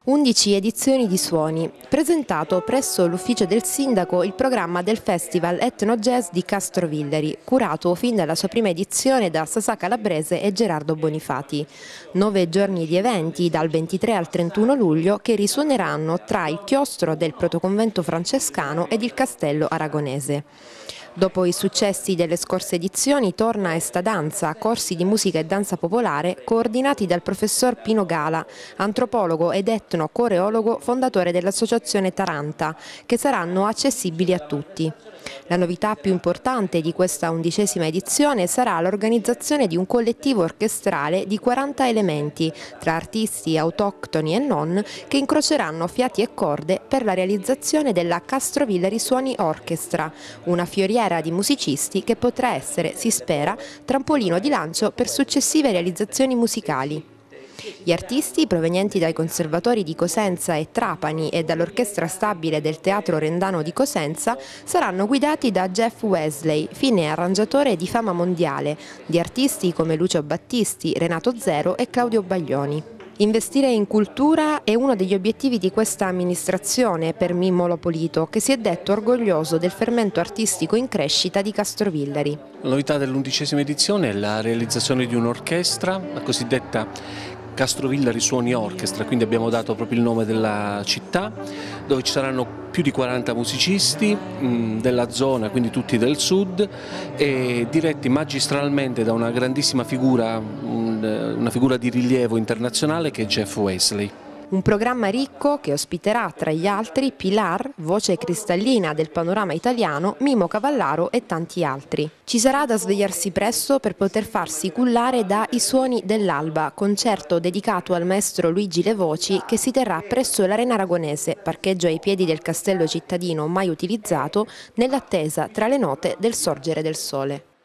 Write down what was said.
11 edizioni di suoni. Presentato presso l'ufficio del sindaco il programma del Festival Etno Jazz di Castrovillari, curato fin dalla sua prima edizione da Sasà Calabrese e Gerardo Bonifati. 9 giorni di eventi dal 23 al 31 luglio che risuoneranno tra il chiostro del protoconvento francescano ed il castello aragonese. Dopo i successi delle scorse edizioni torna Esta Danza, corsi di musica e danza popolare coordinati dal professor Pino Gala, antropologo ed etno-coreologo fondatore dell'associazione Taranta, che saranno accessibili a tutti. La novità più importante di questa 11ª edizione sarà l'organizzazione di un collettivo orchestrale di 40 elementi, tra artisti autoctoni e non, che incroceranno fiati e corde per la realizzazione della Castrovillari Suoni Orchestra, una fioriera di musicisti che potrà essere, si spera, trampolino di lancio per successive realizzazioni musicali. Gli artisti provenienti dai conservatori di Cosenza e Trapani e dall'orchestra stabile del Teatro Rendano di Cosenza saranno guidati da Jeff Wesley, fine arrangiatore di fama mondiale, di artisti come Lucio Battisti, Renato Zero e Claudio Baglioni. Investire in cultura è uno degli obiettivi di questa amministrazione per Mimmo Lopolito, che si è detto orgoglioso del fermento artistico in crescita di Castrovillari. La novità dell'11ª edizione è la realizzazione di un'orchestra, la cosiddetta Castrovillari Suoni Orchestra, quindi abbiamo dato proprio il nome della città, dove ci saranno più di 40 musicisti della zona, quindi tutti del sud, e diretti magistralmente da una grandissima figura, una figura di rilievo internazionale che è Jeff Wesley. Un programma ricco che ospiterà tra gli altri Pilar, voce cristallina del panorama italiano, Mimo Cavallaro e tanti altri. Ci sarà da svegliarsi presto per poter farsi cullare da I Suoni dell'Alba, concerto dedicato al maestro Luigi Levoci che si terrà presso l'Arena Aragonese, parcheggio ai piedi del castello cittadino mai utilizzato, nell'attesa tra le note del sorgere del sole.